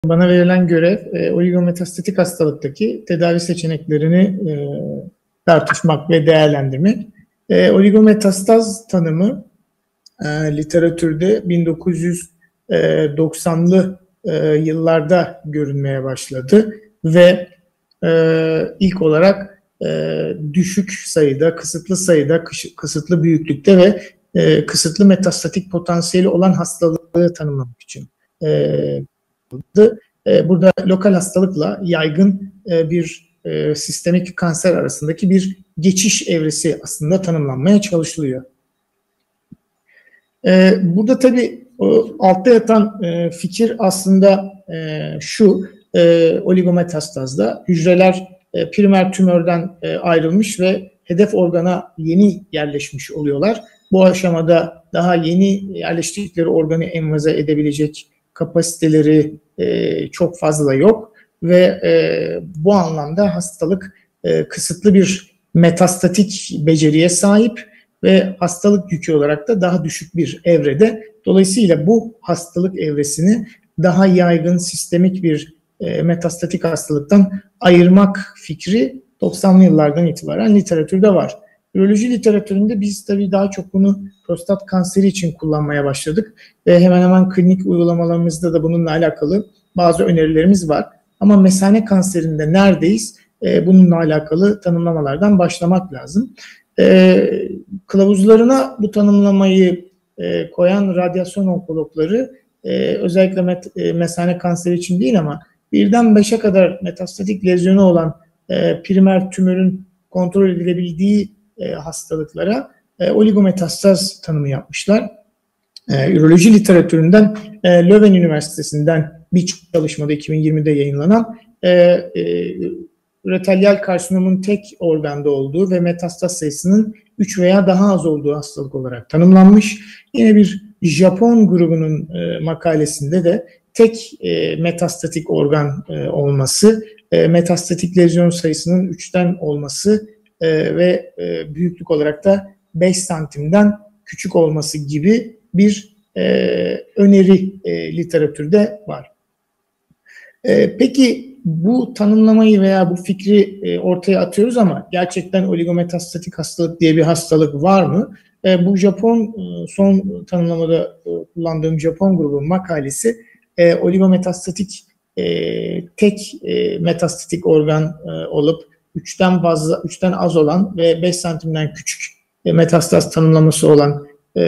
Bana verilen görev oligometastatik hastalıktaki tedavi seçeneklerini tartışmak ve değerlendirmek. Oligometastaz tanımı literatürde 1990'lı yıllarda görünmeye başladı ve ilk olarak düşük sayıda, kısıtlı sayıda, kısıtlı büyüklükte ve kısıtlı metastatik potansiyeli olan hastalığı tanımlamak için burada lokal hastalıkla yaygın bir sistemik kanser arasındaki bir geçiş evresi aslında tanımlanmaya çalışılıyor. Burada tabii altta yatan fikir aslında şu: oligometastazda hücreler primer tümörden ayrılmış ve hedef organa yeni yerleşmiş oluyorlar. Bu aşamada daha yeni yerleştirdikleri organı envaze edebilecek kapasiteleri çok fazla yok ve bu anlamda hastalık kısıtlı bir metastatik beceriye sahip ve hastalık yükü olarak da daha düşük bir evrede. Dolayısıyla bu hastalık evresini daha yaygın sistemik bir metastatik hastalıktan ayırmak fikri 90'lı yıllardan itibaren literatürde var. Üroloji literatüründe biz tabii daha çok bunu prostat kanseri için kullanmaya başladık ve hemen hemen klinik uygulamalarımızda da bununla alakalı bazı önerilerimiz var. Ama mesane kanserinde neredeyiz? Bununla alakalı tanımlamalardan başlamak lazım. Kılavuzlarına bu tanımlamayı koyan radyasyon onkologları özellikle mesane kanseri için değil ama 1'den 5'e kadar metastatik lezyonu olan primer tümörün kontrol edilebildiği hastalıklara oligometastaz tanımı yapmışlar. Üroloji literatüründen Leuven Üniversitesi'nden bir çalışmada 2020'de yayınlanan ürotelyal karsinomun tek organda olduğu ve metastaz sayısının 3 veya daha az olduğu hastalık olarak tanımlanmış. Yine bir Japon grubunun makalesinde de tek metastatik organ olması, metastatik lezyon sayısının 3'ten olması ve büyüklük olarak da 5 santimden küçük olması gibi bir öneri literatürde var. Peki bu tanımlamayı veya bu fikri ortaya atıyoruz ama gerçekten oligometastatik hastalık diye bir hastalık var mı? Bu Japon son tanımlamada kullandığım Japon grubun makalesi oligometastatik tek metastatik organ olup 3'ten az olan ve 5 santimden küçük metastaz tanımlaması olan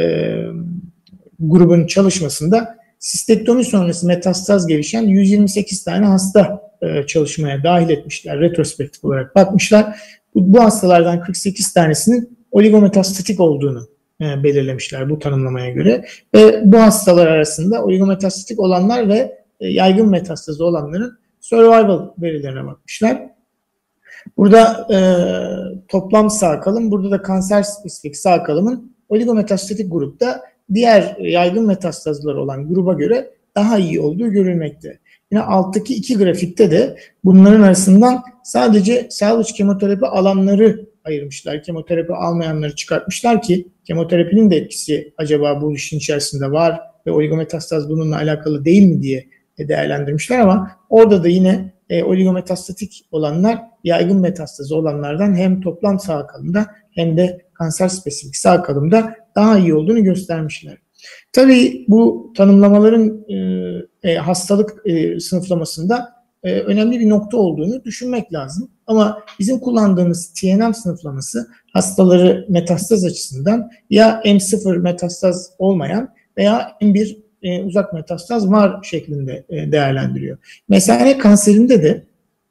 grubun çalışmasında sistektomi sonrası metastaz gelişen 128 tane hasta çalışmaya dahil etmişler. Retrospektif olarak bakmışlar. Bu hastalardan 48 tanesinin oligometastatik olduğunu belirlemişler bu tanımlamaya göre. Ve bu hastalar arasında oligometastatik olanlar ve yaygın metastazı olanların survival verilerine bakmışlar. Burada toplam sağ kalım, burada da kanser spesifik sağ kalımın oligometastatik grupta diğer yaygın metastazlar olan gruba göre daha iyi olduğu görülmekte. Yine alttaki iki grafikte de bunların arasından sadece salvage kemoterapi alanları ayırmışlar. Kemoterapi almayanları çıkartmışlar ki kemoterapinin de etkisi acaba bu işin içerisinde var ve oligometastaz bununla alakalı değil mi diye değerlendirmişler ama orada da yine oligometastatik olanlar yaygın metastazı olanlardan hem toplam sağ kalımda hem de kanser spesifik sağ kalımda daha iyi olduğunu göstermişler. Tabii bu tanımlamaların hastalık sınıflamasında önemli bir nokta olduğunu düşünmek lazım. Ama bizim kullandığımız TNM sınıflaması hastaları metastaz açısından ya M0 metastaz olmayan veya M1 uzak metastaz var şeklinde değerlendiriyor. Mesane kanserinde de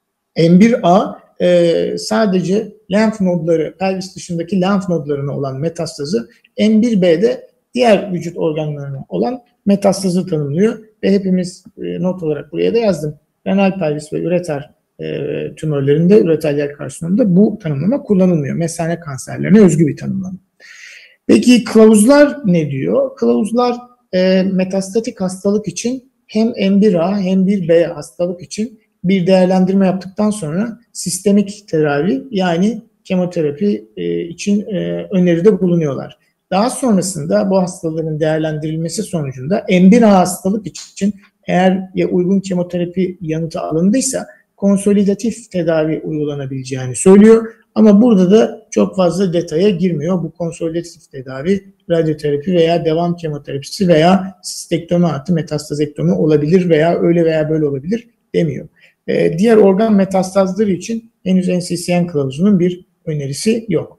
M1A sadece lenf nodları, pelvis dışındaki lenf nodlarına olan metastazı, M1B'de diğer vücut organlarına olan metastazı tanımlıyor ve hepimiz not olarak buraya da yazdım. Renal pelvis ve üreter tümörlerinde, ürotelyal karsinomda bu tanımlama kullanılmıyor. Mesane kanserlerine özgü bir tanımlama. Peki kılavuzlar ne diyor? Kılavuzlar metastatik hastalık için hem M1A hem 1B hastalık için bir değerlendirme yaptıktan sonra sistemik tedavi yani kemoterapi için öneride bulunuyorlar. Daha sonrasında bu hastaların değerlendirilmesi sonucunda M1A hastalık için eğer uygun kemoterapi yanıtı alındıysa konsolidatif tedavi uygulanabileceğini söylüyor. Ama burada da çok fazla detaya girmiyor. Bu konsolidatif tedavi radyoterapi veya devam kemoterapisi veya sistektomi artı metastazektomi olabilir veya öyle veya böyle olabilir demiyor. Diğer organ metastazları için henüz NCCN kılavuzunun bir önerisi yok.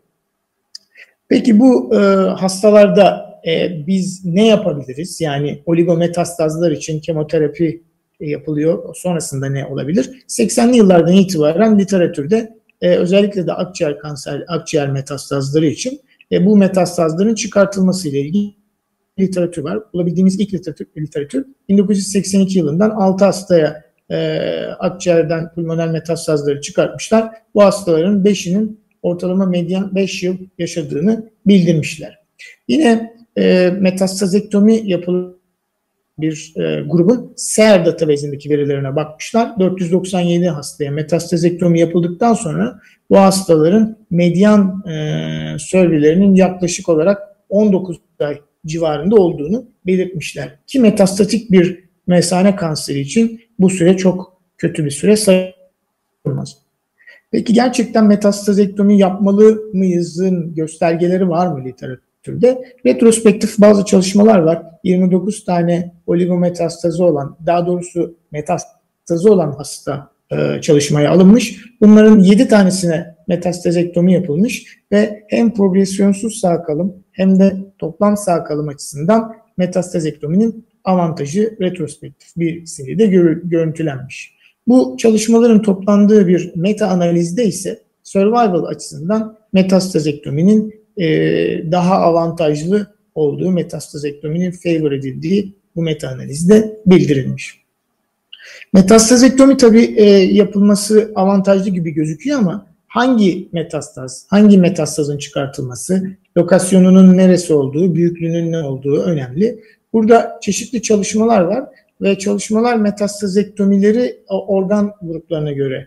Peki bu hastalarda biz ne yapabiliriz? Yani oligometastazlar için kemoterapi yapılıyor. Sonrasında ne olabilir? 80'li yıllardan itibaren literatürde özellikle de akciğer kanser, akciğer metastazları için bu metastazların çıkartılması ile ilgili literatür var. Bulabildiğimiz ilk literatür 1982 yılından 6 hastaya akciğerden pulmoner metastazları çıkartmışlar. Bu hastaların 5'inin ortalama medyan 5 yıl yaşadığını bildirmişler. Yine metastazektomi yapılan bir grubun SEER database'indeki verilerine bakmışlar. 497 hastaya metastazektomi yapıldıktan sonra bu hastaların medyan survey'lerinin yaklaşık olarak 19 ay civarında olduğunu belirtmişler. Ki metastatik bir mesane kanseri için bu süre çok kötü bir süre sayılmaz. Peki gerçekten metastazektomi yapmalı mıyızın göstergeleri var mı literatürde? Retrospektif bazı çalışmalar var. 29 tane oligometastazı olan, daha doğrusu metastazı olan hasta çalışmaya alınmış. Bunların 7 tanesine metastazektomi yapılmış ve hem progresyonsuz sağ kalım hem de toplam sağ kalım açısından metastazektominin avantajı retrospektif bir seride görüntülenmiş. Bu çalışmaların toplandığı bir meta analizde ise survival açısından metastazektominin daha avantajlı olduğu, metastazektominin favor edildiği bu meta analizde bildirilmiş. Metastazektomi tabii yapılması avantajlı gibi gözüküyor ama hangi metastazın çıkartılması, lokasyonunun neresi olduğu, büyüklüğünün ne olduğu önemli. Burada çeşitli çalışmalar var ve çalışmalar metastazektomileri organ gruplarına göre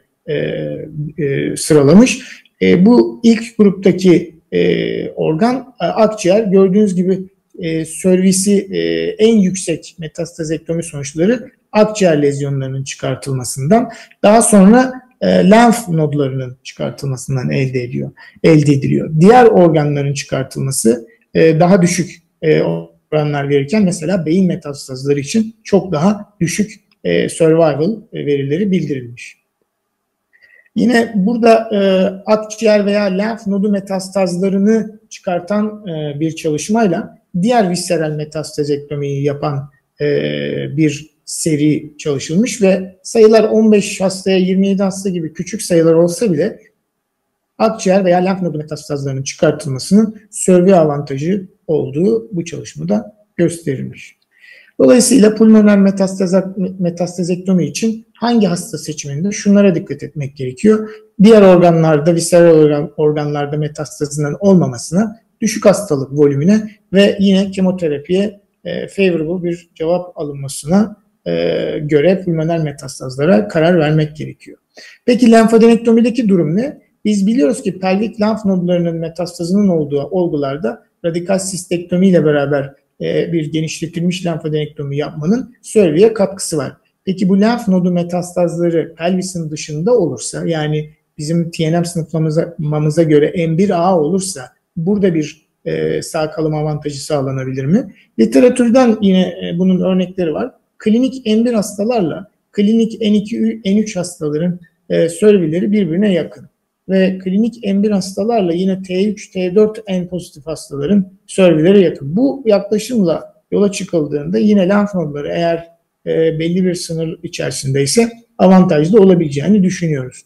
sıralamış. Bu ilk gruptaki organ akciğer. Gördüğünüz gibi servisi en yüksek metastazektomi sonuçları akciğer lezyonlarının çıkartılmasından, daha sonra lenf nodlarının çıkartılmasından elde ediliyor. Diğer organların çıkartılması daha düşük oranlar verirken mesela beyin metastazları için çok daha düşük survival verileri bildirilmiş. Yine burada akciğer veya lenf nodu metastazlarını çıkartan bir çalışmayla diğer visceral metastazektomiyi yapan bir seri çalışılmış ve sayılar 15 hastaya 27 hasta gibi küçük sayılar olsa bile akciğer veya lenf nodu metastazlarının çıkartılmasının survey avantajı olduğu bu çalışmada gösterilmiş. Dolayısıyla pulmoner metastazektomi için hangi hasta seçiminde şunlara dikkat etmek gerekiyor. Diğer organlarda, visceral organlarda metastazının olmamasına, düşük hastalık volümüne ve yine kemoterapiye favorable bir cevap alınmasına göre pulmoner metastazlara karar vermek gerekiyor. Peki lenfadenektomideki durum ne? Biz biliyoruz ki pelvik lenf nodlarının metastazının olduğu olgularda radikal sistektomi ile beraber bir genişletilmiş lenfadenektomi yapmanın survey'e katkısı var. Peki bu lenf nodu metastazları pelvisin dışında olursa, yani bizim TNM sınıflamamıza göre M1A olursa burada bir sağ kalım avantajı sağlanabilir mi? Literatürden yine bunun örnekleri var. Klinik M1 hastalarla klinik N2, N3 hastaların survey'leri birbirine yakın. Ve klinik M1 hastalarla yine T3, T4 N pozitif hastaların survey'leri yakın. Bu yaklaşımla yola çıkıldığında yine lenf nodları eğer belli bir sınır içerisindeyse avantajlı olabileceğini düşünüyoruz.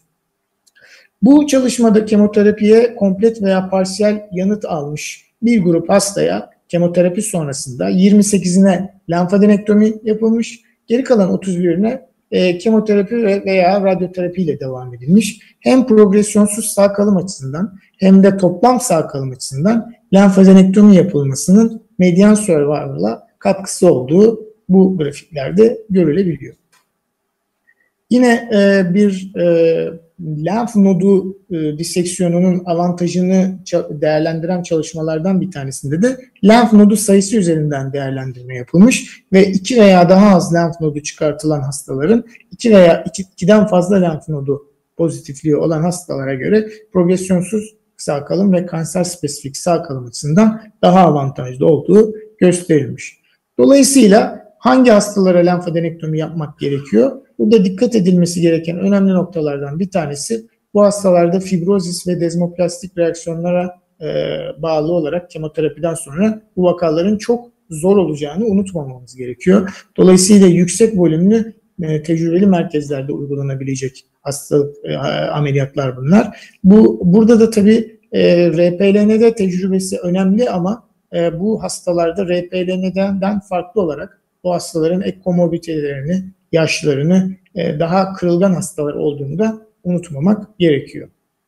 Bu çalışmada kemoterapiye komplet veya parsiyel yanıt almış bir grup hastaya kemoterapi sonrasında 28'ine lenfadenektomi yapılmış, geri kalan 31'ine kemoterapi veya radyoterapi ile devam edilmiş. Hem progresyonsuz sağ kalım açısından hem de toplam sağ kalım açısından lenfadenektomi yapılmasının medyan survival'a katkısı olduğu bu grafiklerde görülebiliyor. Yine bir lenf nodu diseksiyonunun avantajını değerlendiren çalışmalardan bir tanesinde de lenf nodu sayısı üzerinden değerlendirme yapılmış ve 2 veya daha az lenf nodu çıkartılan hastaların 2 veya 2'den fazla lenf nodu pozitifliği olan hastalara göre progresyonsuz sağ kalım ve kanser spesifik sağ kalım açısından daha avantajlı olduğu gösterilmiş. Dolayısıyla hangi hastalara lenfadenektomi yapmak gerekiyor? Burada dikkat edilmesi gereken önemli noktalardan bir tanesi, bu hastalarda fibrozis ve dezmoplastik reaksiyonlara bağlı olarak kemoterapiden sonra bu vakaların çok zor olacağını unutmamamız gerekiyor. Dolayısıyla yüksek volümlü tecrübeli merkezlerde uygulanabilecek hastalık ameliyatlar bunlar. Burada da tabii RPLN'de tecrübesi önemli ama bu hastalarda RPLN'den farklı olarak bu hastaların ek komorbiditelerini, yaşlarını, daha kırılgan hastalar olduğunu da unutmamak gerekiyor.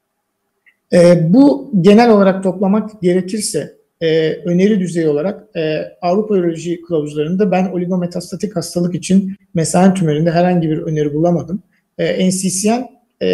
Bu genel olarak toplamak gerekirse öneri düzeyi olarak Avrupa Uroloji Kılavuzlarında ben oligometastatik hastalık için mesanel tümöründe herhangi bir öneri bulamadım. NCCN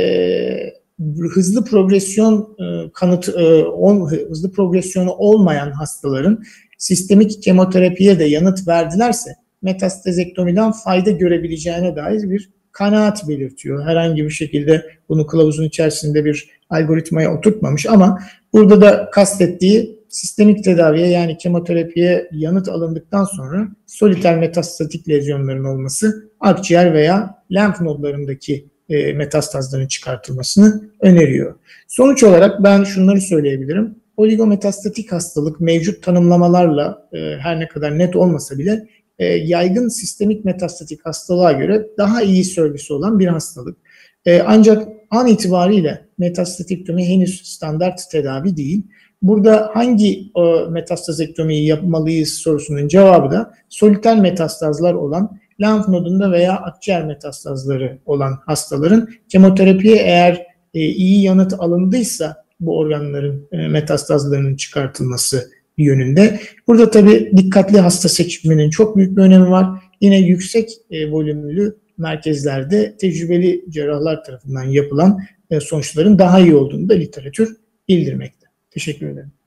hızlı progresyon hızlı progresyonu olmayan hastaların sistemik kemoterapiye de yanıt verdilerse metastazektomiden fayda görebileceğine dair bir kanaat belirtiyor. Herhangi bir şekilde bunu kılavuzun içerisinde bir algoritmaya oturtmamış ama burada da kastettiği sistemik tedaviye yani kemoterapiye yanıt alındıktan sonra soliter metastatik lezyonların olması, akciğer veya lenf nodlarındaki metastazların çıkartılmasını öneriyor. Sonuç olarak ben şunları söyleyebilirim. Oligometastatik hastalık mevcut tanımlamalarla her ne kadar net olmasa bile yaygın sistemik metastatik hastalığa göre daha iyi servisi olan bir hastalık. Ancak an itibariyle metastatiktomi henüz standart tedavi değil. Burada hangi metastazektomiyi yapmalıyız sorusunun cevabı da soliter metastazlar olan, lenf nodunda veya akciğer metastazları olan hastaların kemoterapiye eğer iyi yanıt alındıysa bu organların metastazlarının çıkartılması yönünde. Burada tabii dikkatli hasta seçiminin çok büyük bir önemi var. Yine yüksek volümlü merkezlerde tecrübeli cerrahlar tarafından yapılan sonuçların daha iyi olduğunu da literatür bildirmekte. Teşekkür ederim.